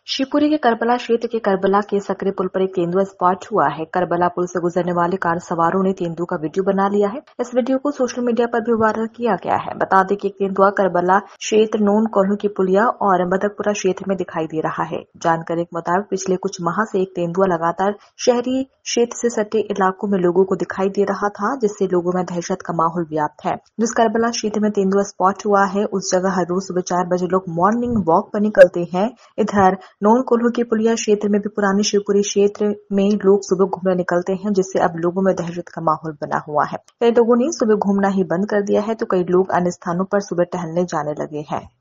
शिवपुरी के करबला क्षेत्र के करबला के सकरे पुल पर एक तेंदुआ स्पॉट हुआ है। करबला पुल से गुजरने वाले कार सवारों ने तेंदुआ का वीडियो बना लिया है। इस वीडियो को सोशल मीडिया पर भी वायरल किया गया है। बता दें कि एक तेंदुआ करबला क्षेत्र नोन कॉलोनी की पुलिया और मदकपुरा क्षेत्र में दिखाई दे रहा है। जानकारी के मुताबिक पिछले कुछ माह से एक तेंदुआ लगातार शहरी क्षेत्र से सटे इलाकों में लोगों को दिखाई दे रहा था, जिससे लोगों में दहशत का माहौल व्याप्त है। जिस करबला क्षेत्र में तेंदुआ स्पॉट हुआ है, उस जगह हर रोज सुबह 4 बजे लोग मॉर्निंग वॉक पर निकलते हैं। इधर नोन कोल्हू के पुलिया क्षेत्र में भी पुरानी शिवपुरी क्षेत्र में लोग सुबह घूमने निकलते हैं, जिससे अब लोगों में दहशत का माहौल बना हुआ है। कई लोगों ने सुबह घूमना ही बंद कर दिया है, तो कई लोग अन्य स्थानों पर सुबह टहलने जाने लगे हैं।